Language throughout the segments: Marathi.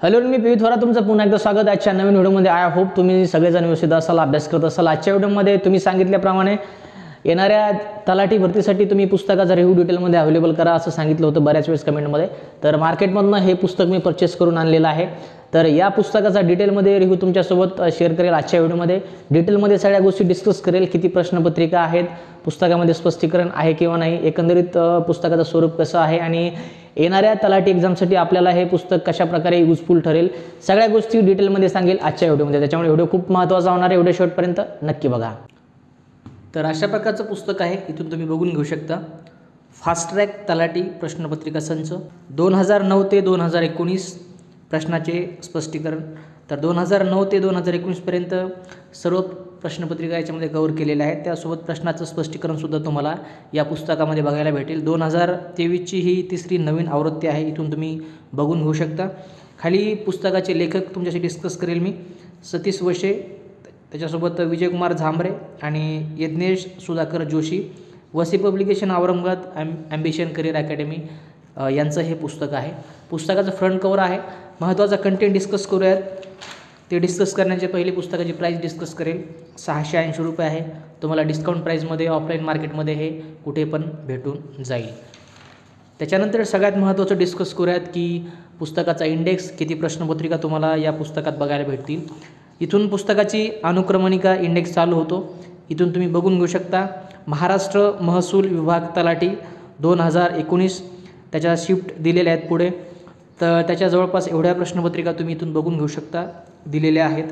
हॅलो, मी पी थोरा तुमचं पुन्हा एकदा स्वागत आहे आजच्या नवीन व्हिडिओमध्ये. आय होप तुम्ही सगळेजण व्यवस्थित असाल, अभ्यास करत असाल. आजच्या व्हिडिओमध्ये तुम्ही सांगितल्याप्रमाणे येणाऱ्या तलाठी भरतीसाठी तुम्ही पुस्तकाचा रिव्ह्यू डिटेलमध्ये अवेलेबल करा असं सांगितलं होतं बऱ्याच वेळेस कमेंटमध्ये. तर मार्केटमधनं हे पुस्तक मी परचेस करून आणलेलं आहे. तर या पुस्तकाचा डिटेलमध्ये रिव्ह्यू तुमच्यासोबत शेअर करेल. आजच्या व्हिडिओमध्ये डिटेलमध्ये सगळ्या गोष्टी डिस्कस करेल. किती प्रश्नपत्रिका आहेत, पुस्तकामध्ये स्पष्टीकरण आहे किंवा नाही, एकंदरीत पुस्तकाचं स्वरूप कसं आहे आणि येणाऱ्या तलाठी एक्झामसाठी आपल्याला हे पुस्तक कशा प्रकारे युजफुल ठरेल, सगळ्या गोष्टी डिटेलमध्ये सांगेल आजच्या व्हिडिओमध्ये. त्याच्यामुळे व्हिडिओ खूप महत्त्वाचा होणार आहे. व्हिडिओ शेवटपर्यंत नक्की बघा. तर अशा प्रकारचं पुस्तक आहे, इथून तुम्ही बघून घेऊ शकता. फास्ट ट्रॅक तलाठी प्रश्नपत्रिका संच 2009 ते 2019 प्रश्नाचे स्पष्टीकरण. तर 2009 ते 2019पर्यंत सर्व प्रश्नपत्रिका याच्यामध्ये कव्हर केलेल्या आहेत. त्यासोबत प्रश्नाचं स्पष्टीकरणसुद्धा तुम्हाला या पुस्तकामध्ये बघायला भेटेल. 2023ची ही तिसरी नवीन आवृत्ती आहे, इथून तुम्ही बघून घेऊ शकता. खाली पुस्तकाचे लेखक तुमच्याशी डिस्कस करेल मी, सतीश वशे, त्याच्यासोबत विजयकुमार झांबरे आणि Yagnesh Sudhakar Joshi. Vasai publication Aurangabad, ambition career academy यांचं हे पुस्तक आहे. पुस्तकाचं फ्रंट कव्हर आहे. महत्त्वाचा कंटेंट डिस्कस करूयात. ते डिस्कस करण्याचे पहिले पुस्तकाची प्राईस डिस्कस करेल. 680 रुपये आहे. तुम्हाला डिस्काउंट प्राईजमध्ये ऑफलाईन मार्केटमध्ये हे कुठे पण भेटून जाईल. त्याच्यानंतर सगळ्यात महत्त्वाचं डिस्कस करूयात की पुस्तकाचा इंडेक्स, किती प्रश्नपत्रिका तुम्हाला या पुस्तकात बघायला भेटतील. इथून पुस्तकाची अनुक्रमणिका इंडेक्स चालू होतो. इथून तुम्ही बघून घेऊ शकता. महाराष्ट्र महसूल विभाग तलाठी 2019 त्याच्या शिफ्ट दिलेल्या आहेत पुढे. तर त्याच्या जवळपास एवढ्या प्रश्नपत्रिका तुम्ही इथून बघून घेऊ शकता, दिलेल्या आहेत.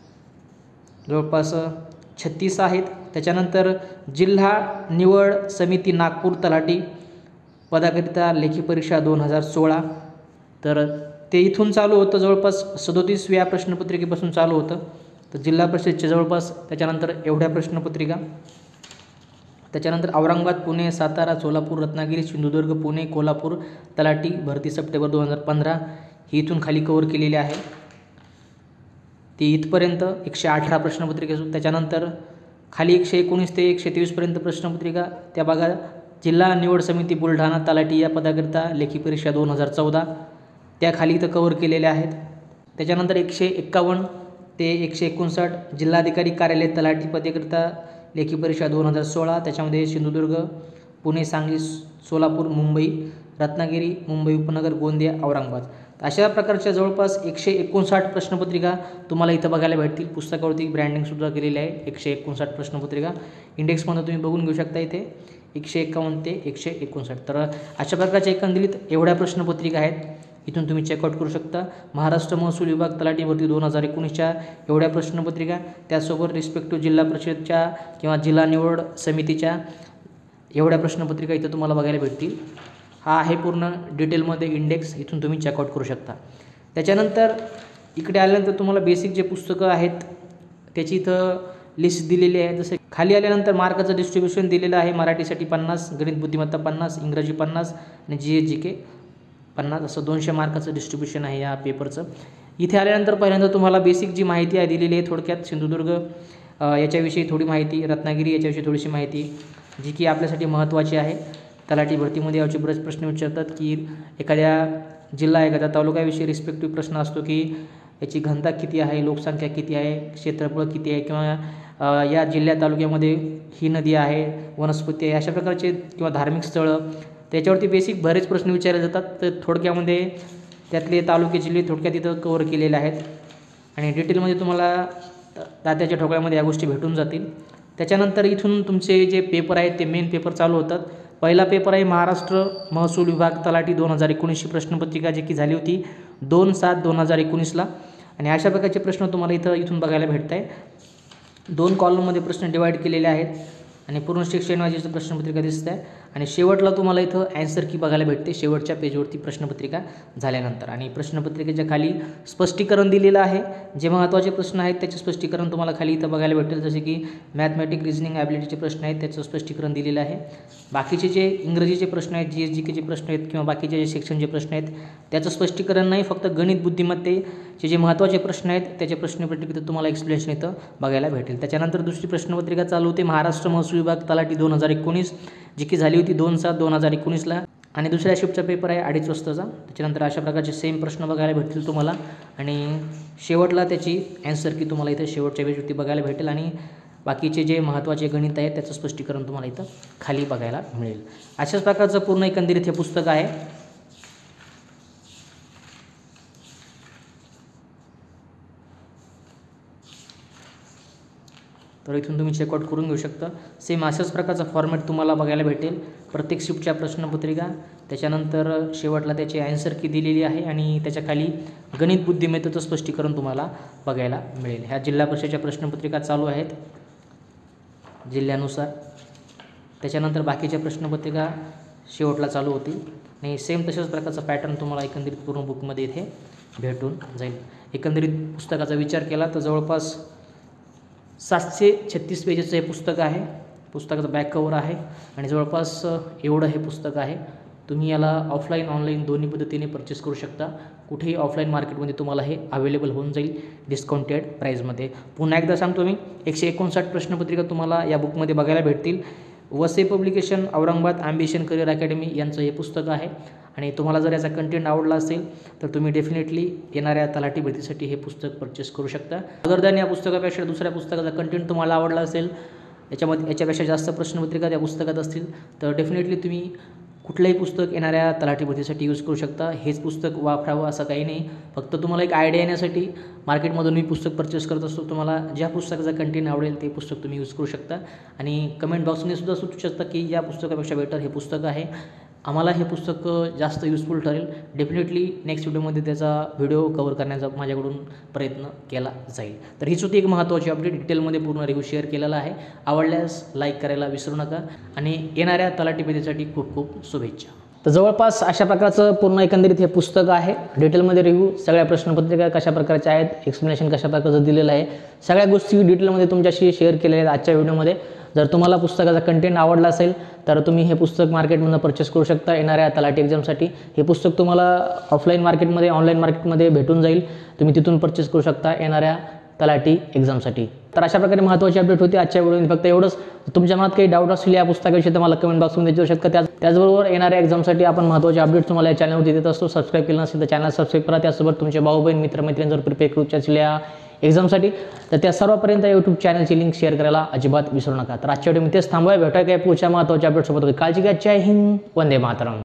जवळपास 36 आहेत. त्याच्यानंतर जिल्हा निवड समिती नागपूर तलाठी पदाकरिता लेखी परीक्षा 2016. तर ते इथून चालू होतं, जवळपास 37व्या प्रश्नपत्रिकेपासून चालू होतं. तर जिल्हा परिषदेच्या जवळपास त्याच्यानंतर एवढ्या प्रश्नपत्रिका. त्याच्यानंतर औरंगाबाद, पुणे, सातारा, सोलापूर, रत्नागिरी, सिंधुदुर्ग, पुणे, कोल्हापूर तलाठी भरती सप्टेंबर 2015 ही इथून खाली कव्हर केलेली आहे. ती इथपर्यंत 118 प्रश्नपत्रिका. त्याच्यानंतर खाली 119 ते 123पर्यंत प्रश्नपत्रिका त्या बघा. जिल्हा निवड समिती बुलढाणा तलाठी या पदाकरिता लेखी परीक्षा 2014 त्या खाली इथं कव्हर केलेल्या आहेत. त्याच्यानंतर 151 ते 159 जिल्हाधिकारी कार्यालय तलाठी पदाकरिता लेखी परीक्षा 2016. त्याच्यामध्ये सिंधुदुर्ग, पुणे, सांगली, सोलापूर, मुंबई, रत्नागिरी, मुंबई उपनगर, गोंदिया, औरंगाबाद. अशा प्रकारच्या जवळपास 159 प्रश्नपत्रिका तुम्हाला इथं बघायला भेटतील. पुस्तकावरती ब्रँडिंगसुद्धा केलेली आहे. 159 प्रश्नपत्रिका इंडेक्समध्ये तुम्ही बघून घेऊ शकता. इथे 151 ते 159. तर अशा प्रकारच्या एकंदरीत एवढ्या प्रश्नपत्रिका आहेत, इथून तुम्ही चेकआउट करू शकता. महाराष्ट्र महसूल विभाग तलाठी भरती 2019च्या एवढ्या प्रश्नपत्रिका, त्यासोबत रिस्पेक्टिव्ह जिल्हा परिषदच्या किंवा जिल्हा निवड समितीच्या एवढ्या प्रश्नपत्रिका इथं तुम्हाला बघायला भेटतील. हा आहे पूर्ण डिटेलमध्ये इंडेक्स, इथून तुम्ही चेकआउट करू शकता. त्याच्यानंतर इकडे आल्यानंतर तुम्हाला बेसिक जे पुस्तकं आहेत त्याची इथं लिस्ट दिलेली आहे. जसं खाली आल्यानंतर मार्काचं डिस्ट्रीब्युशन दिलेलं आहे. मराठीसाठी 50, गणित बुद्धिमत्ता 50, इंग्रजी 50 आणि GS/GK 50, असं 200 मार्काचं डिस्ट्रीब्युशन आहे या पेपरचं. इथे आल्यानंतर पहिल्यांदा तुम्हाला बेसिक जी माहिती आहे दिलेली आहे. थोडक्यात सिंधुदुर्ग याच्याविषयी थोडी माहिती, रत्नागिरी याच्याविषयी थोडीशी माहिती, जी की आपल्यासाठी महत्त्वाची आहे. तलाठी भरतीमध्ये याचे बरेच प्रश्न विचारतात की एखाद्या जिल्हा, एखाद्या तालुक्याविषयी रिस्पेक्टिव्ह प्रश्न असतो की याची घनता किती आहे, लोकसंख्या किती आहे, क्षेत्रफळ किती आहे, किंवा या जिल्ह्या तालुक्यामध्ये ही नदी आहे, वनस्पती आहे, अशा प्रकारचे, किंवा धार्मिक स्थळं, त्याच्यावरती बेसिक बरेच प्रश्न विचारले जातात. तर थोडक्यामध्ये त्यातले तालुके, जिल्हे थोडक्यात इथं कव्हर केलेले आहेत आणि डिटेलमध्ये तुम्हाला दात्याच्या ठोकळ्यामध्ये या गोष्टी भेटून जातील. त्याच्यानंतर इथून तुमचे जे पेपर आहेत ते मेन पेपर चालू होतात. पहिला पेपर आहे महाराष्ट्र महसूल विभाग तलाठी 2019ची प्रश्नपत्रिका, जी की झाली होती 2/7/2019ला. आणि अशा प्रकारचे प्रश्न तुम्हाला इथून बघायला भेटत आहे. 2 कॉलममध्ये प्रश्न डिवाईड केलेले आहेत आणि पूर्ण सेक्शन वाईज प्रश्नपत्रिका दिसत आहे. आणि शेवटला तुम्हाला इथं ॲन्सर की बघायला भेटते शेवटच्या पेजवरती प्रश्नपत्रिका झाल्यानंतर. आणि प्रश्नपत्रिकेच्या खाली स्पष्टीकरण दिलेलं आहे. जे महत्त्वाचे प्रश्न आहेत त्याचे स्पष्टीकरण तुम्हाला खाली इथं बघायला भेटेल. जसे की मॅथमॅटिक, रिजनिंग ॲबिलिटीचे प्रश्न आहेत त्याचं स्पष्टीकरण दिलेलं आहे. बाकीचे जे इंग्रजीचे प्रश्न आहेत, GS/GKचे प्रश्न आहेत, किंवा बाकीचे जे सेक्शनचे प्रश्न आहेत त्याचं स्पष्टीकरण नाही. फक्त गणित बुद्धिमत्तेचे जे महत्त्वाचे प्रश्न आहेत त्याचे प्रश्नपत्रिकेत तुम्हाला एक्सप्लेनेशन इथं बघायला भेटेल. त्याच्यानंतर दुसरी प्रश्नपत्रिका चालू होते महाराष्ट्र महसूल विभाग तलाठी 2019, जी की झाली होती 2/7/2019ला. आणि दुसऱ्या शिफ्टचा पेपर आहे 2:30 वाजताचा. त्याच्यानंतर अशा प्रकारचे सेम प्रश्न बघायला भेटतील तुम्हाला आणि शेवटला त्याची ॲन्सर की तुम्हाला इथं शेवटच्या पेजवरती बघायला भेटेल आणि बाकीचे जे महत्त्वाचे गणित आहेत त्याचं स्पष्टीकरण तुम्हाला इथं खाली बघायला मिळेल. अशाच प्रकारचं पूर्ण एकंदरीत हे पुस्तक आहे. तर इथून तुम्ही चेकआउट करून घेऊ शकता. सेम अशाच प्रकारचा फॉर्मॅट तुम्हाला बघायला भेटेल. प्रत्येक शिफ्टच्या प्रश्नपत्रिका, त्याच्यानंतर शेवटला त्याची ॲन्सर की दिलेली आहे आणि त्याच्याखाली गणित बुद्धिमत्तेचं स्पष्टीकरण तुम्हाला बघायला मिळेल. ह्या जिल्हा परिषदेच्या प्रश्नपत्रिका चालू आहेत जिल्ह्यानुसार. त्याच्यानंतर बाकीच्या प्रश्नपत्रिका शेवटला चालू होतील आणि सेम तशाच प्रकारचा पॅटर्न तुम्हाला एकंदरीत पूर्ण बुकमध्ये इथे भेटून जाईल. एकंदरीत पुस्तकाचा विचार केला तर जवळपास 736 पेजेचं हे पुस्तक आहे. पुस्तकाचं बॅक कवर आहे आणि जवळपास एवढं हे पुस्तक आहे. तुम्ही याला ऑफलाईन ऑनलाईन दोन्ही पद्धतीने परचेस करू शकता. कुठेही ऑफलाईन मार्केटमध्ये तुम्हाला हे अवेलेबल होऊन जाईल डिस्काउंटेड प्राईजमध्ये. पुन्हा एकदा सांगतो मी, 159 प्रश्नपत्रिका तुम्हाला या बुकमध्ये बघायला भेटतील. Vasai publication, Aurangabad ambition career academy यांचं हे पुस्तक आहे आणि तुम्हाला जर याचा कंटेंट आवडला असेल तर तुम्ही डेफिनेटली येणाऱ्या तलाठी भरतीसाठी हे पुस्तक परचेस करू शकता. अदर दॅन या पुस्तकापेक्षा दुसऱ्या पुस्तकाचा कंटेंट तुम्हाला आवडला असेल, याच्यापेक्षा जास्त प्रश्नपत्रिका त्या पुस्तकात असतील तर डेफिनेटली तुम्ही कुठलंही पुस्तक येणाऱ्या तलाठी भरतीसाठी यूज करू शकता. हेच पुस्तक वापरावं असं काही नाही. फक्त तुम्हाला एक आयडिया येण्यासाठी मार्केटमधून मी पुस्तक परचेस करत असतो. तुम्हाला ज्या पुस्तकाचा कंटेंट आवडेल ते पुस्तक तुम्ही यूज करू शकता आणि कमेंट बॉक्समध्ये सुद्धा सुचू शकता की या पुस्तकापेक्षा बेटर हे पुस्तक आहे. आम्हाला हे पुस्तक जास्त युजफुल ठरेल. डेफिनेटली नेक्स्ट व्हिडिओमध्ये त्याचा व्हिडिओ कव्हर करण्याचा माझ्याकडून प्रयत्न केला जाईल. तर हीच होती एक महत्त्वाची अपडेट. डिटेलमध्ये पूर्ण रिव्ह्यू शेअर केलेला आहे. आवडल्यास लाईक करायला विसरू नका आणि येणाऱ्या तलाठी भरतीसाठी खूप खूप शुभेच्छा. तर जवळपास अशा प्रकारचं पूर्ण एकंदरीत हे पुस्तक आहे. डिटेलमध्ये रिव्ह्यू, सगळ्या प्रश्नपत्रिका कशा प्रकारच्या आहेत, एक्सप्लेनेशन कशा प्रकारचं दिलेलं आहे, सगळ्या गोष्टी डिटेलमध्ये तुमच्याशी शेअर केलेल्या आहेत आजच्या व्हिडिओमध्ये. जर तुम्हाला पुस्तकाचा कंटेंट आवडला असेल तर तुम्ही हे पुस्तक मार्केटमधून परचेस करू शकता येणाऱ्या तलाठी एक्झामसाठी. हे पुस्तक तुम्हाला ऑफलाईन मार्केटमध्ये, ऑनलाईन मार्केटमध्ये भेटून जाईल. तुम्ही तिथून परचेस करू शकता येणाऱ्या तलाठी एक्झामसाठी. तर अशा प्रकारे महत्त्वाची अपडेट होती आजच्या व्हिडिओमध्ये. फक्त एवढंच, तुमच्या मनात काही डाऊट असतील या पुस्तकाविषयी तर मला कमेंट बॉक्समध्ये विचारू शकता. त्याचबरोबर येणाऱ्या एक्झामसाठी आपण महत्त्वाचे अपडेट तुम्हाला या चॅनलवरती देत असतो. सबस्क्राईब केलं नसेल तर चॅनल सबस्क्राईब करा. त्यासोबत तुमचे भाऊ बहीण, मित्रमैत्रिणी जर प्रिपेअर करू इच्छिल्या एक्झामसाठी तर त्या सर्वांपर्यंत यूट्यूब चॅनलची लिंक शेअर करायला अजिबात विसरू नका. तर आजच्या व्हिडिओ मी तेच थांबूया. भेटूया काय पुढच्या महत्त्वाच्या अपडेटसोबत. काळजी घ्या. जय हिंद, वंदे मातरम.